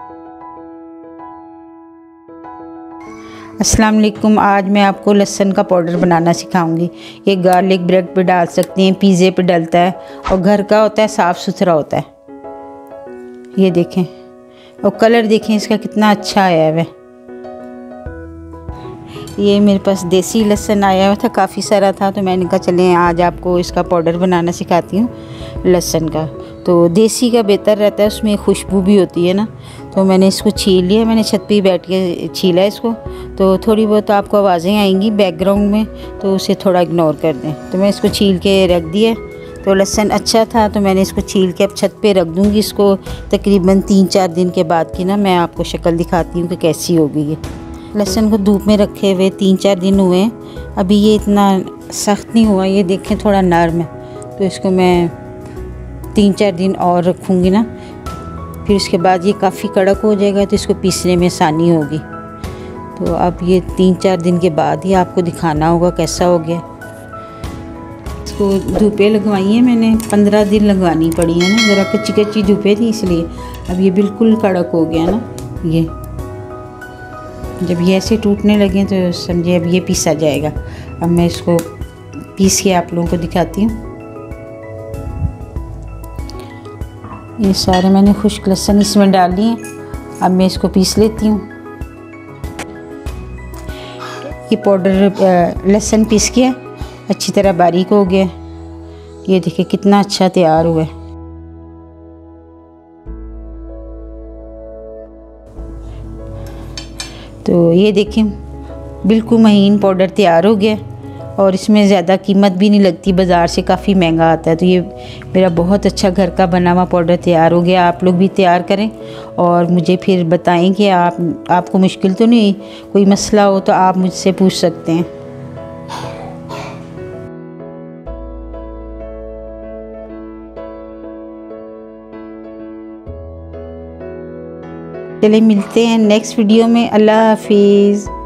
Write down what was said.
अस्सलाम वालेकुम। आज मैं आपको लहसुन का पाउडर बनाना सिखाऊंगी। ये गार्लिक ब्रेड पे डाल सकती हैं, पिज़्ज़े पे डलता है और घर का होता है, साफ़ सुथरा होता है। ये देखें और कलर देखें इसका कितना अच्छा आया है। ये मेरे पास देसी लहसुन आया हुआ था, काफ़ी सारा था, तो मैंने कहा चलें आज आपको इसका पाउडर बनाना सिखाती हूँ लहसुन का। तो देसी का बेहतर रहता है, उसमें खुशबू भी होती है ना। तो मैंने इसको छील लिया, मैंने छत पे बैठ के छीला इसको। तो थोड़ी बहुत आपको आवाज़ें आएंगी बैकग्राउंड में, तो उसे थोड़ा इग्नोर कर दें। तो मैं इसको छील के रख दिया। तो लहसुन अच्छा था तो मैंने इसको छील के अब छत पे रख दूँगी। इसको तकरीबन 3-4 दिन के बाद की ना मैं आपको शक्ल दिखाती हूँ कि कैसी होगी। ये लहसुन को धूप में रखे हुए 3-4 दिन हुए हैं, अभी ये इतना सख्त नहीं हुआ। ये देखें थोड़ा नरम है। तो इसको मैं 3-4 दिन और रखूँगी ना, फिर उसके बाद ये काफ़ी कड़क हो जाएगा, तो इसको पीसने में आसानी होगी। तो अब ये 3-4 दिन के बाद ही आपको दिखाना होगा कैसा हो गया। इसको धूपे लगवाई है मैंने, 15 दिन लगवानी पड़ी है ना, ज़रा कच्ची कच्ची धूपे थी इसलिए। अब ये बिल्कुल कड़क हो गया ना। ये जब ये ऐसे टूटने लगे तो समझिए अब ये पीसा जाएगा। अब मैं इसको पीस के आप लोगों को दिखाती हूँ। ये सारे मैंने खुश्क लहसुन इसमें डाल लिए। अब मैं इसको पीस लेती हूँ। ये पाउडर लहसुन पीस के अच्छी तरह बारीक हो गया। ये देखिए कितना अच्छा तैयार हुआ है। तो ये देखिए बिल्कुल महीन पाउडर तैयार हो गया और इसमें ज़्यादा कीमत भी नहीं लगती, बाज़ार से काफ़ी महंगा आता है। तो ये मेरा बहुत अच्छा घर का बना हुआ पाउडर तैयार हो गया। आप लोग भी तैयार करें और मुझे फिर बताएं कि आपको मुश्किल तो नहीं, कोई मसला हो तो आप मुझसे पूछ सकते हैं। चलिए मिलते हैं नेक्स्ट वीडियो में। अल्लाह हाफिज़।